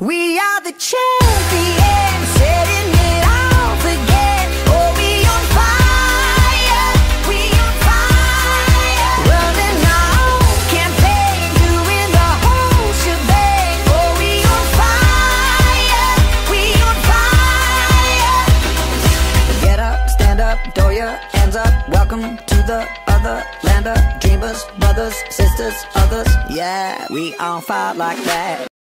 We are the champions, setting it off again. Oh, we on fire, we on fire. Running our own campaign, doing the whole shebang. Oh, we on fire, we on fire. Get up, stand up, throw your hands up. Welcome to the other land of dreamers, brothers, sisters, others. Yeah, we on fire like that.